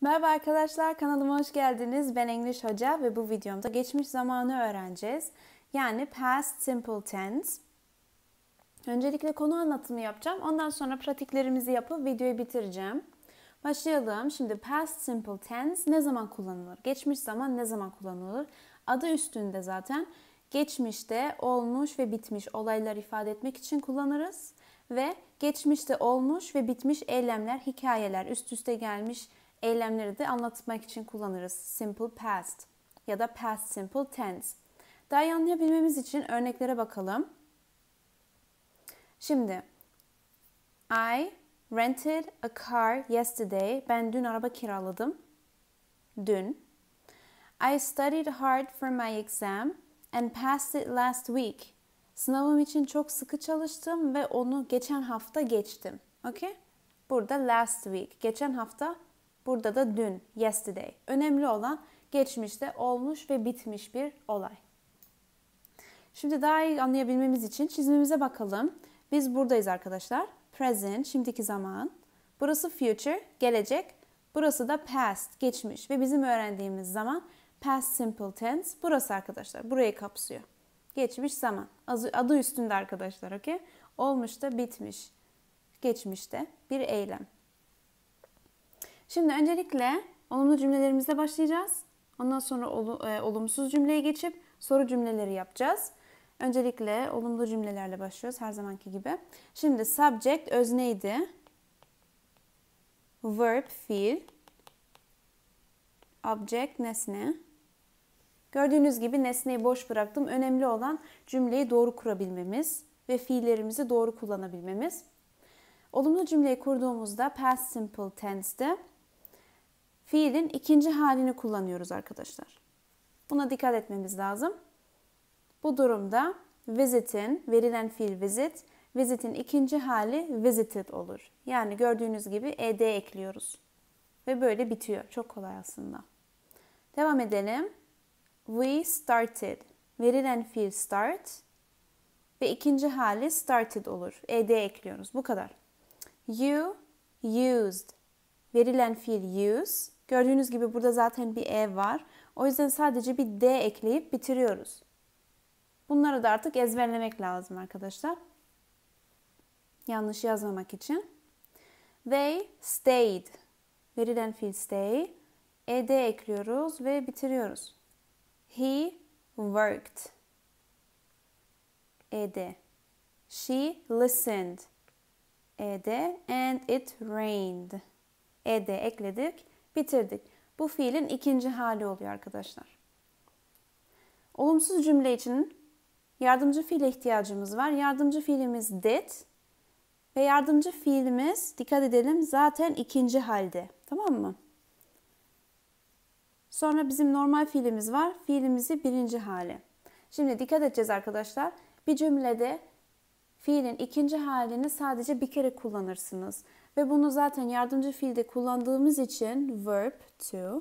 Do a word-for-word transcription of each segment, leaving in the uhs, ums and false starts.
Merhaba arkadaşlar, kanalıma hoş geldiniz. Ben English Hoca ve bu videomda geçmiş zamanı öğreneceğiz. Yani past simple tense. Öncelikle konu anlatımı yapacağım. Ondan sonra pratiklerimizi yapıp videoyu bitireceğim. Başlayalım. Şimdi past simple tense ne zaman kullanılır? Geçmiş zaman ne zaman kullanılır? Adı üstünde zaten. Geçmişte olmuş ve bitmiş olaylar ifade etmek için kullanırız. Ve geçmişte olmuş ve bitmiş eylemler, hikayeler, üst üste gelmiş eylemleri de anlatmak için kullanırız. Simple past ya da past simple tense. Daha iyi anlayabilmemiz için örneklere bakalım. Şimdi I rented a car yesterday. Ben dün araba kiraladım. Dün. I studied hard for my exam and passed it last week. Sınavım için çok sıkı çalıştım ve onu geçen hafta geçtim. Okay? Burada last week. Geçen hafta. Burada da dün. Yesterday. Önemli olan geçmişte olmuş ve bitmiş bir olay. Şimdi daha iyi anlayabilmemiz için çizimimize bakalım. Biz buradayız arkadaşlar. Present, şimdiki zaman. Burası future, gelecek. Burası da past, geçmiş. Ve bizim öğrendiğimiz zaman past simple tense. Burası arkadaşlar. Burayı kapsıyor. Geçmiş zaman. Adı üstünde arkadaşlar. Okay? Olmuş da bitmiş. Geçmişte bir eylem. Şimdi öncelikle olumlu cümlelerimizle başlayacağız. Ondan sonra ol, e, olumsuz cümleye geçip soru cümleleri yapacağız. Öncelikle olumlu cümlelerle başlıyoruz her zamanki gibi. Şimdi subject özneydi. Verb fiil. Object nesne. Gördüğünüz gibi nesneyi boş bıraktım. Önemli olan cümleyi doğru kurabilmemiz ve fiillerimizi doğru kullanabilmemiz. Olumlu cümleyi kurduğumuzda past simple tense'de fiilin ikinci halini kullanıyoruz arkadaşlar. Buna dikkat etmemiz lazım. Bu durumda visit'in, verilen fiil visit, visit'in ikinci hali visited olur. Yani gördüğünüz gibi ed ekliyoruz. Ve böyle bitiyor. Çok kolay aslında. Devam edelim. We started. Verilen fiil start ve ikinci hali started olur. Ed ekliyoruz. Bu kadar. You used. Verilen fiil use. Gördüğünüz gibi burada zaten bir e var. O yüzden sadece bir d ekleyip bitiriyoruz. Bunları da artık ezberlemek lazım arkadaşlar. Yanlış yazmamak için. They stayed. Verilen fiil stay. Ed ekliyoruz ve bitiriyoruz. He worked. Ed. She listened. Ed and it rained. Ed ekledik, bitirdik. Bu fiilin ikinci hali oluyor arkadaşlar. Olumsuz cümle için yardımcı fiile ihtiyacımız var. Yardımcı fiilimiz did ve yardımcı fiilimiz, dikkat edelim, zaten ikinci halde. Tamam mı? Sonra bizim normal fiilimiz var. Fiilimizi birinci hali. Şimdi dikkat edeceğiz arkadaşlar. Bir cümlede fiilin ikinci halini sadece bir kere kullanırsınız. Ve bunu zaten yardımcı fiilde kullandığımız için verb to,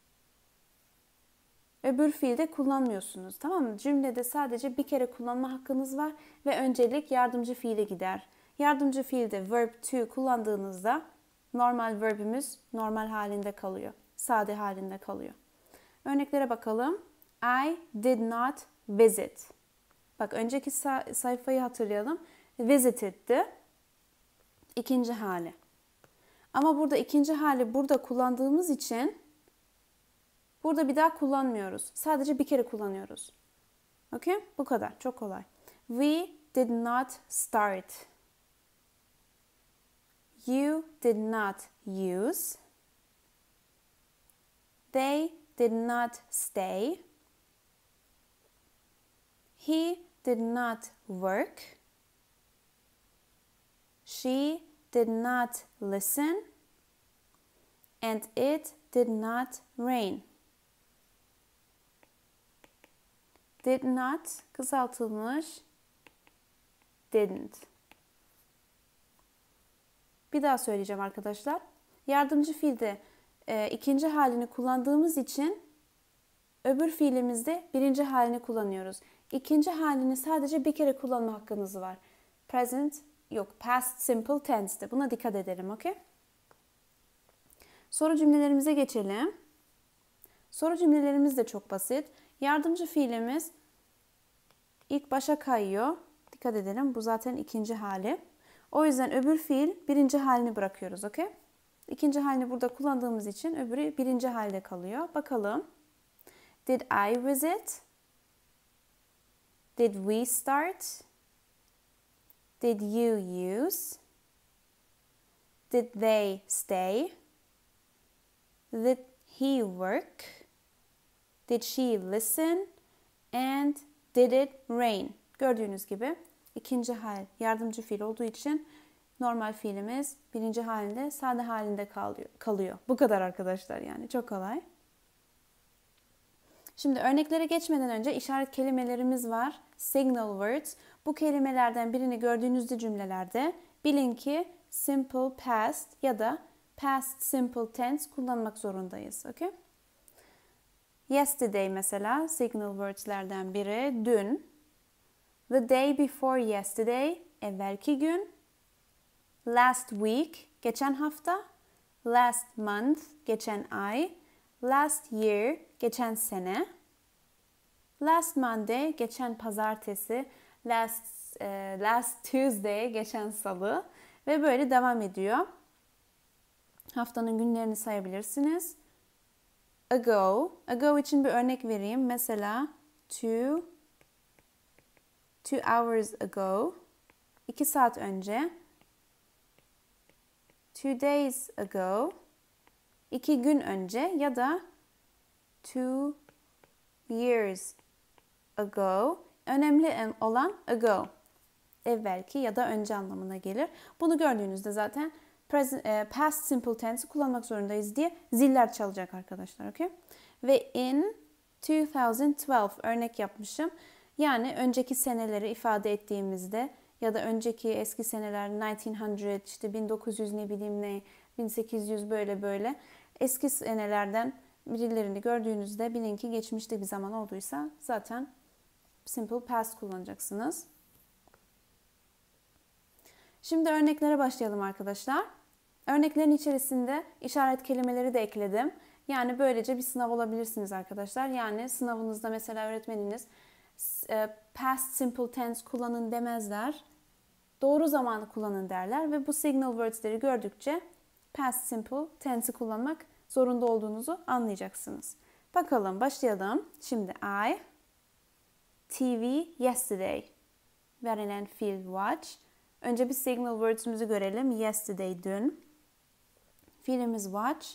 öbür fiilde kullanmıyorsunuz. Tamam mı? Cümlede sadece bir kere kullanma hakkınız var ve öncelik yardımcı fiile gider. Yardımcı fiilde verb to kullandığınızda normal verbimiz normal halinde kalıyor. Sade halinde kalıyor. Örneklere bakalım. I did not visit. Bak önceki sayfayı hatırlayalım. Visited'di. İkinci hali. Ama burada ikinci hali burada kullandığımız için burada bir daha kullanmıyoruz. Sadece bir kere kullanıyoruz. Okay? Bu kadar. Çok kolay. We did not start. You did not use. They did not stay. He did not work. She did not listen. And it did not rain. Did not kısaltılmış didn't. Bir daha söyleyeceğim arkadaşlar. Yardımcı fiilde e, ikinci halini kullandığımız için öbür fiilimizde birinci halini kullanıyoruz. İkinci halini sadece bir kere kullanma hakkınız var. Present yok, past simple tense'de. Buna dikkat edelim, okey? Soru cümlelerimize geçelim. Soru cümlelerimiz de çok basit. Yardımcı fiilimiz ilk başa kayıyor. Dikkat edelim, bu zaten ikinci hali. O yüzden öbür fiil birinci halini bırakıyoruz, okey? İkinci halini burada kullandığımız için öbürü birinci halde kalıyor. Bakalım. Did I visit? Did we start? Did you use? Did they stay? Did he work? Did she listen? And did it rain? Gördüğünüz gibi ikinci hal yardımcı fiil olduğu için normal fiilimiz birinci halinde, sade halinde kalıyor. kalıyor. Bu kadar arkadaşlar, yani çok kolay. Şimdi örneklere geçmeden önce işaret kelimelerimiz var. Signal words. Bu kelimelerden birini gördüğünüzde cümlelerde bilin ki simple past ya da past simple tense kullanmak zorundayız. Okay? Yesterday mesela signal words'lerden biri. Dün. The day before yesterday, evvelki gün. Last week, geçen hafta. Last month, geçen ay. Last year, geçen sene. Last Monday, geçen pazartesi. Last, e, last Tuesday, geçen salı. Ve böyle devam ediyor. Haftanın günlerini sayabilirsiniz. Ago, ago için bir örnek vereyim. Mesela two, two hours ago, iki saat önce. Two days ago, iki gün önce ya da two years ago. Önemli olan ago, evvelki ya da önce anlamına gelir. Bunu gördüğünüzde zaten present, past simple tense kullanmak zorundayız diye ziller çalacak arkadaşlar. Okay? Ve in two thousand twelve örnek yapmışım. Yani önceki seneleri ifade ettiğimizde ya da önceki eski seneler nineteen hundred, işte bin dokuz yüz ne bileyim ne, bin sekiz yüz böyle böyle eski senelerden birilerini gördüğünüzde bilin ki geçmişte bir zaman olduysa zaten simple past kullanacaksınız. Şimdi örneklere başlayalım arkadaşlar. Örneklerin içerisinde işaret kelimeleri de ekledim. Yani böylece bir sınav olabilirsiniz arkadaşlar. Yani sınavınızda mesela öğretmeniniz past simple tense kullanın demezler. Doğru zamanı kullanın derler ve bu signal words'leri gördükçe past simple tense'i kullanmak zorunda olduğunuzu anlayacaksınız. Bakalım, başlayalım. Şimdi I T V yesterday. Verilen fiil watch. Önce bir signal words'ümüzü görelim. Yesterday, dün. Fiilimiz watch.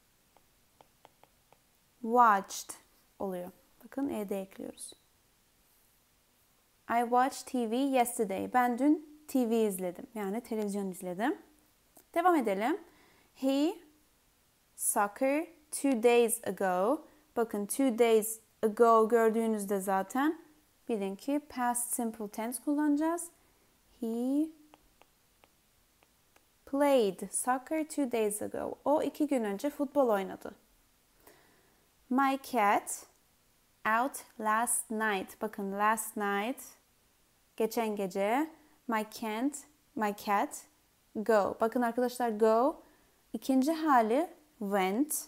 Watched oluyor. Bakın ed ekliyoruz. I watched T V yesterday. Ben dün T V izledim. Yani televizyon izledim. Devam edelim. He soccer two days ago. Bakın two days ago gördüğünüzde zaten bilin ki past simple tense kullanacağız. He played soccer two days ago. O iki gün önce futbol oynadı. My cat out last night. Bakın last night, geçen gece. My cat, my cat go. Bakın arkadaşlar go ikinci hali went.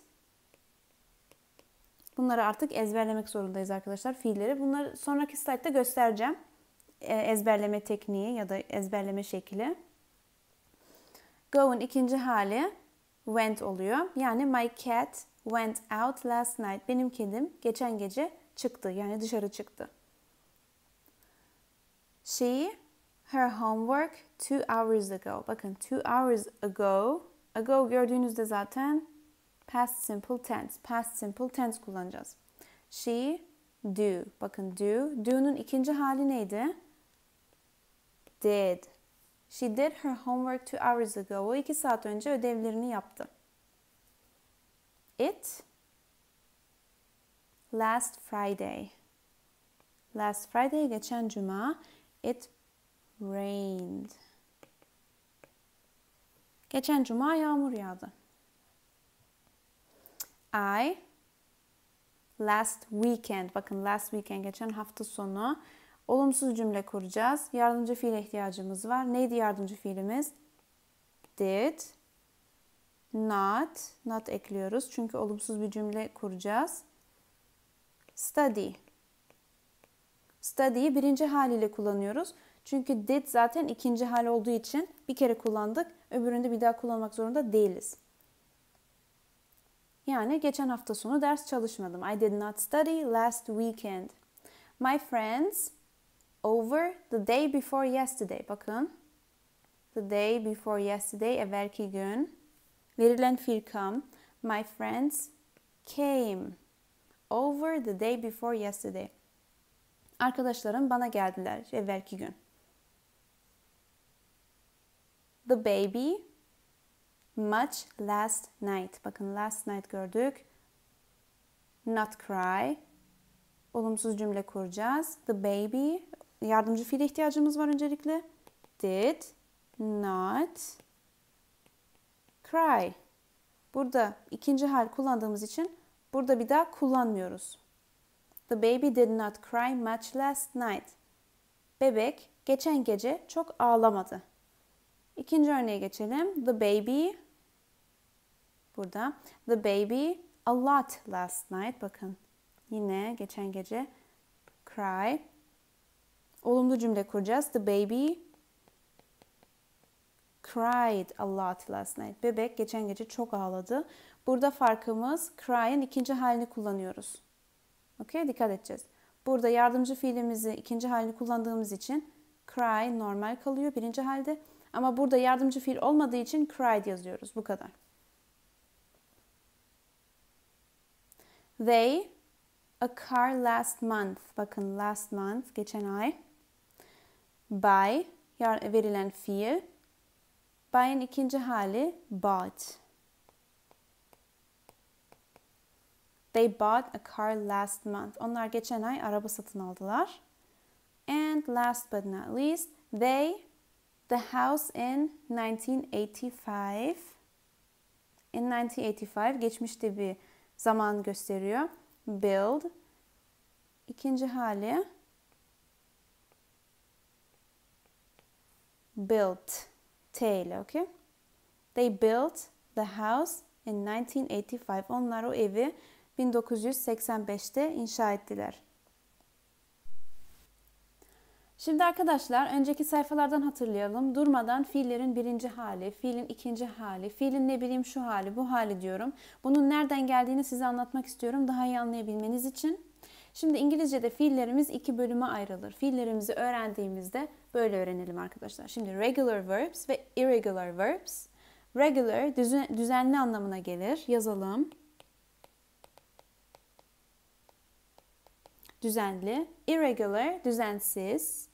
Bunları artık ezberlemek zorundayız arkadaşlar, fiilleri. Bunları sonraki slaytta göstereceğim. E, ezberleme tekniği ya da ezberleme şekli. Go'un ikinci hali went oluyor. Yani my cat went out last night. Benim kedim geçen gece çıktı. Yani dışarı çıktı. She her homework two hours ago. Bakın two hours ago. Ago gördüğünüzde zaten past simple tense. Past simple tense kullanacağız. She do. Bakın do. Do'nun ikinci hali neydi? Did. She did her homework two hours ago. O iki saat önce ödevlerini yaptı. It last Friday. Last Friday, geçen cuma. It rained. Geçen cuma yağmur yağdı. I last weekend. Bakın last weekend, geçen hafta sonu. Olumsuz cümle kuracağız. Yardımcı fiile ihtiyacımız var. Neydi yardımcı fiilimiz? Did. not, not ekliyoruz çünkü olumsuz bir cümle kuracağız. Study. Study'yi birinci haliyle kullanıyoruz. Çünkü did zaten ikinci hal olduğu için bir kere kullandık. Öbüründe bir daha kullanmak zorunda değiliz. Yani geçen hafta sonu ders çalışmadım. I did not study last weekend. My friends over the day before yesterday. Bakın. The day before yesterday, evvelki gün. Verilen fiil come. My friends came over the day before yesterday. Arkadaşlarım bana geldiler evvelki gün. The baby much last night. Bakın last night gördük. Not cry. Olumsuz cümle kuracağız. The baby. Yardımcı fiile ihtiyacımız var öncelikle. Did not cry. Burada ikinci hal kullandığımız için burada bir daha kullanmıyoruz. The baby did not cry much last night. Bebek geçen gece çok ağlamadı. İkinci örneğe geçelim. The baby burada. The baby a lot last night. Bakın yine geçen gece cry. Olumlu cümle kuracağız. The baby cried a lot last night. Bebek geçen gece çok ağladı. Burada farkımız cry'in ikinci halini kullanıyoruz. Okay, dikkat edeceğiz. Burada yardımcı fiilimizi ikinci halini kullandığımız için cry normal kalıyor birinci halde. Ama burada yardımcı fiil olmadığı için cried yazıyoruz. Bu kadar. They a car last month. Bakın last month geçen ay. Buy verilen fiil. Buy'in ikinci hali bought. They bought a car last month. Onlar geçen ay araba satın aldılar. And last but not least, they the house in nineteen eighty-five. In nineteen eighty-five geçmişte bir zaman gösteriyor. Build. İkinci hali built. T ile, okay? They built the house in nineteen eighty-five. Onlar o evi bin dokuz yüz seksen beşte inşa ettiler. Şimdi arkadaşlar önceki sayfalardan hatırlayalım. Durmadan fiillerin birinci hali, fiilin ikinci hali, fiilin ne bileyim şu hali, bu hali diyorum. Bunun nereden geldiğini size anlatmak istiyorum daha iyi anlayabilmeniz için. Şimdi İngilizce'de fiillerimiz iki bölüme ayrılır. Fiillerimizi öğrendiğimizde böyle öğrenelim arkadaşlar. Şimdi regular verbs ve irregular verbs. Regular düzenli anlamına gelir. Yazalım. Düzenli. Irregular düzensiz.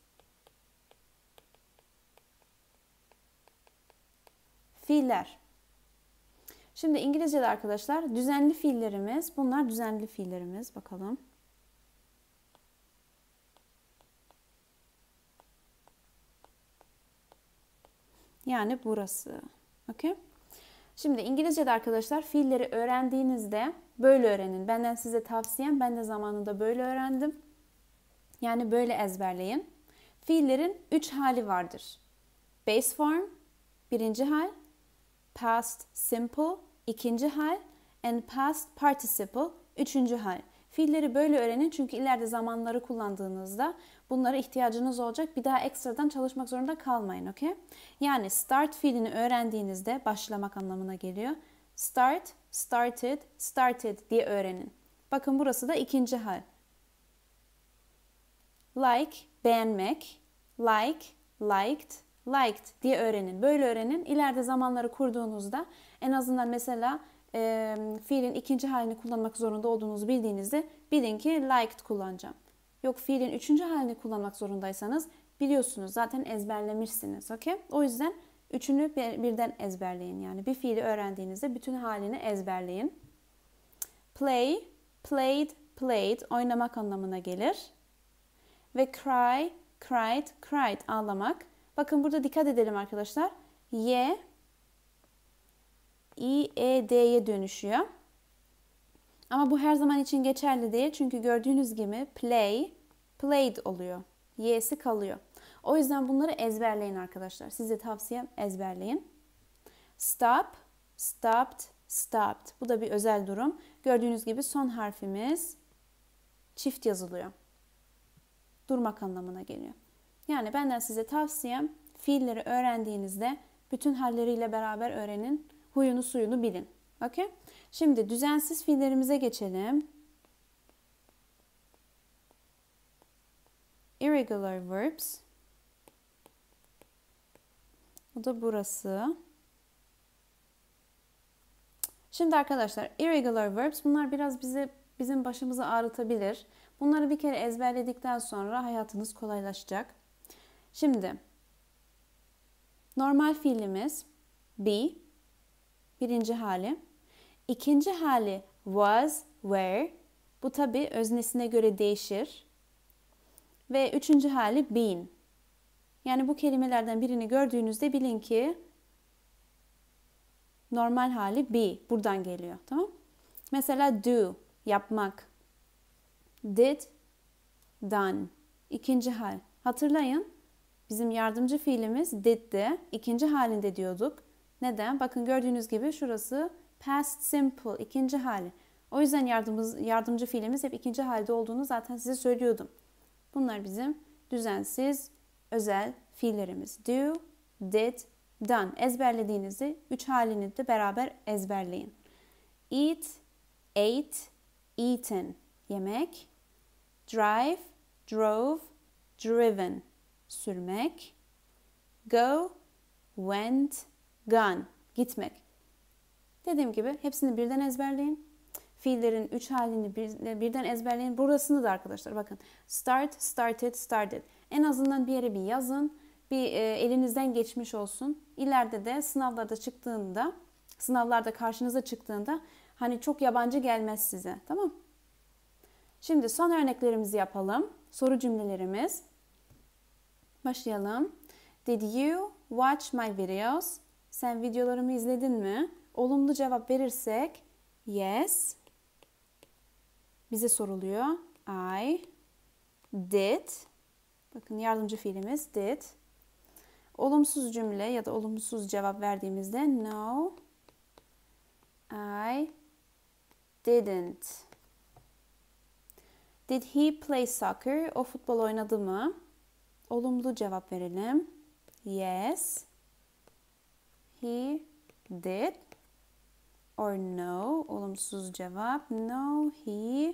Fiiller. Şimdi İngilizce'de arkadaşlar düzenli fiillerimiz, bunlar düzenli fiillerimiz. Bakalım. Yani burası. Okay? Şimdi İngilizce'de arkadaşlar fiilleri öğrendiğinizde böyle öğrenin. Benden size tavsiyem, ben de zamanında böyle öğrendim. Yani böyle ezberleyin. Fiillerin üç hali vardır. Base form, birinci hal. Past simple, ikinci hal. And past participle, üçüncü hal. Fiilleri böyle öğrenin çünkü ileride zamanları kullandığınızda bunlara ihtiyacınız olacak. Bir daha ekstradan çalışmak zorunda kalmayın. Okay? Yani start fiilini öğrendiğinizde başlamak anlamına geliyor. Start, started, started diye öğrenin. Bakın burası da ikinci hal. Like, beğenmek. Like, liked, liked diye öğrenin. Böyle öğrenin. İleride zamanları kurduğunuzda en azından mesela e, fiilin ikinci halini kullanmak zorunda olduğunuzu bildiğinizde bilin ki liked kullanacağım. Yok fiilin üçüncü halini kullanmak zorundaysanız biliyorsunuz zaten ezberlemişsiniz. Okay? O yüzden üçünü birden ezberleyin. Yani bir fiili öğrendiğinizde bütün halini ezberleyin. Play, played, played oynamak anlamına gelir. Ve cry, cried, cried ağlamak. Bakın burada dikkat edelim arkadaşlar. Y, I, E, D'ye dönüşüyor. Ama bu her zaman için geçerli değil. Çünkü gördüğünüz gibi play, played oluyor. Y'si kalıyor. O yüzden bunları ezberleyin arkadaşlar. Size tavsiyem ezberleyin. Stop, stopped, stopped. Bu da bir özel durum. Gördüğünüz gibi son harfimiz çift yazılıyor. Durmak anlamına geliyor. Yani benden size tavsiyem fiilleri öğrendiğinizde bütün halleriyle beraber öğrenin. Huyunu suyunu bilin. Okay? Şimdi düzensiz fiillerimize geçelim. Irregular verbs. Bu da burası. Şimdi arkadaşlar irregular verbs bunlar biraz bize bizim başımızı ağrıtabilir. Bunları bir kere ezberledikten sonra hayatınız kolaylaşacak. Şimdi normal fiilimiz be, birinci hali. İkinci hali was, were. Bu tabi öznesine göre değişir. Ve üçüncü hali been. Yani bu kelimelerden birini gördüğünüzde bilin ki normal hali be. Buradan geliyor. Tamam? Mesela do, yapmak. Did, done. İkinci hal. Hatırlayın. Bizim yardımcı fiilimiz did'di. İkinci halinde diyorduk. Neden? Bakın gördüğünüz gibi şurası past simple. İkinci hali. O yüzden yardımcı, yardımcı fiilimiz hep ikinci halde olduğunu zaten size söylüyordum. Bunlar bizim düzensiz, özel fiillerimiz. Do, did, done. Ezberlediğinizde üç halini de beraber ezberleyin. Eat, ate, eaten. Yemek. Drive, drove, driven. Sürmek. Go, went, gone. Gitmek. Dediğim gibi hepsini birden ezberleyin. Fiillerin üç halini bir, birden ezberleyin. Burasını da arkadaşlar bakın. Start, started, started. En azından bir yere bir yazın. Bir e, elinizden geçmiş olsun. İleride de sınavlarda çıktığında, sınavlarda karşınıza çıktığında hani çok yabancı gelmez size. Tamam? Şimdi son örneklerimizi yapalım. Soru cümlelerimiz. Başlayalım. Did you watch my videos? Sen videolarımı izledin mi? Olumlu cevap verirsek yes. Bize soruluyor. I did. Bakın yardımcı fiilimiz did. Olumsuz cümle ya da olumsuz cevap verdiğimizde no. I didn't. Did he play soccer? O futbol oynadı mı? Olumlu cevap verelim. Yes. He did. Or no. Olumsuz cevap. No, he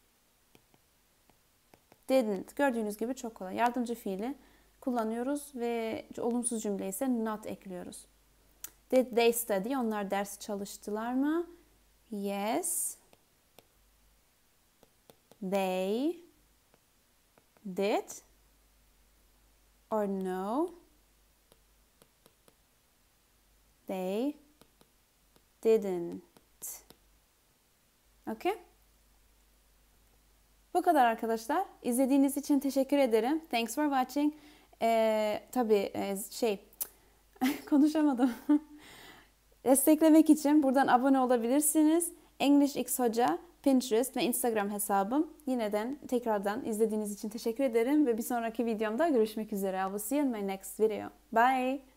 didn't. Gördüğünüz gibi çok kolay. Yardımcı fiili kullanıyoruz ve olumsuz cümle ise not ekliyoruz. Did they study? Onlar ders çalıştılar mı? Yes. They did. Or no. They didn't. Okay? Bu kadar arkadaşlar. İzlediğiniz için teşekkür ederim. Thanks for watching. Ee, tabii e, şey konuşamadım. Desteklemek için buradan abone olabilirsiniz. English X Hoca, Pinterest ve Instagram hesabım. Yineden tekrardan izlediğiniz için teşekkür ederim ve bir sonraki videomda görüşmek üzere. I will see you in my next video. Bye.